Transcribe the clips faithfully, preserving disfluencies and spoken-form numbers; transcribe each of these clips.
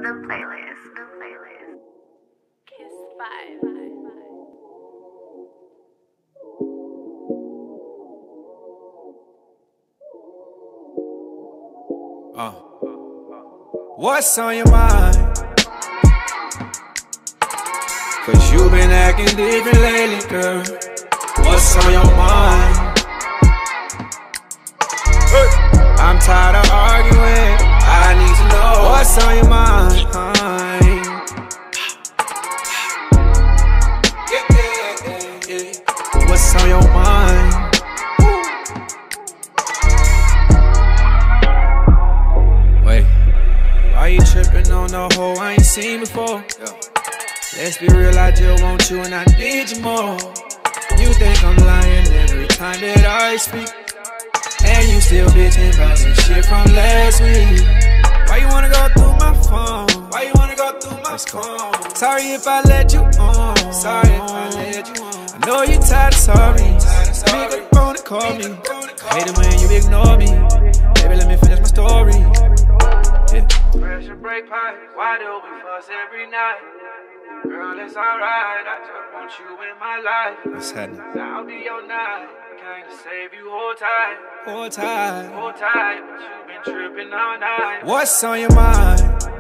The playlist. The playlist. Kiss five. Uh. What's on your mind? Cause you been acting different lately, girl. What's on your mind? Hey. I'm tired of arguing, I need to know what's on your mind. Yeah, yeah, yeah, yeah. What's on your mind? Wait, why you tripping on the hoe I ain't seen before? Yeah. Let's be real, I just want you and I need you more. You think I'm lying every time that I speak, and you still bitching about some shit from last week. Why you wanna go through my phone? Why you wanna go through my phone? Sorry if I let you on. Sorry if I let you on. I know you tired of sorry. Pick up the phone and call me. I hate it when you ignore me. Baby, let me finish my story. Yeah. Pressure break pipe. Why do we fuss every night? Girl, it's alright. I just want you in my life. What's happening? I'll be your night. Came to save you, hold tight. Hold tight. Hold tight. But you been tripping all night. What's on your mind?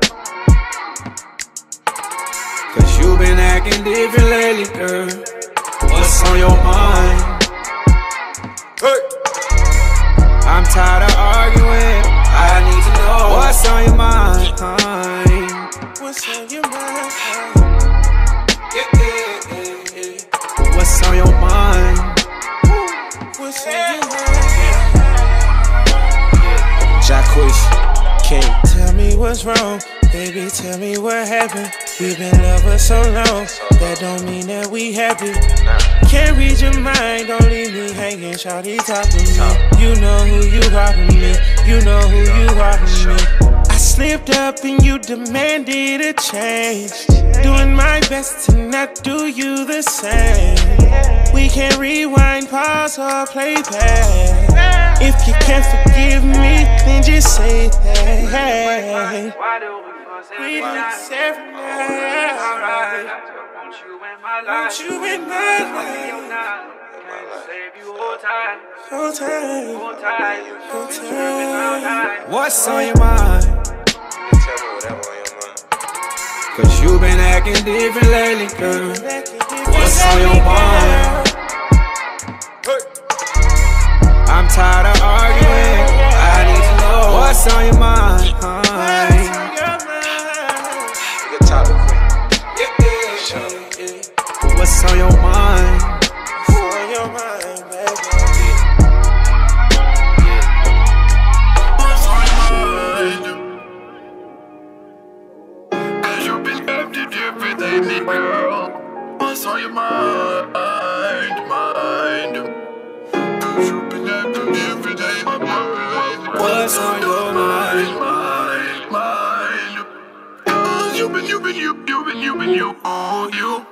Cause you been acting different lately, girl. What's on your mind? Hey. I'm tired of arguing, I need to know what's on your mind. What's on your mind? Yeah, yeah, yeah, yeah. What's on your mind? What's on your mind? jacquees, King. Tell me what's wrong, baby, tell me what happened. We've been lovers so long, that don't mean that we happy. Can't read your mind, don't leave me hanging, shawty talk to me. You know who you are to me, you know who you are to me. I slipped up and you demanded a change. Doing my best to not do you the same. We can rewind, pause, or play back. If you can't forgive me, then just say that. We do this every night. Want you in my life. Save you whole time. Whole time. Whole time. Whole time. What's on your mind? Tell me whatever on your mind. Cause you been acting different lately, girl. What's on your mind? I'm tired of arguing, I need to know what's on your mind. You can top it quick. Yeah, yeah, yeah, yeah. What's on your mind? What's on your mind, baby? What's on your mind? Cause you been acting different lately, girl. What's on your mind, mind? Cause you been acting different lately, girl. What's on your mind? Mind, mind. Cause you been, you been, you, you been, you been, you, oh, you.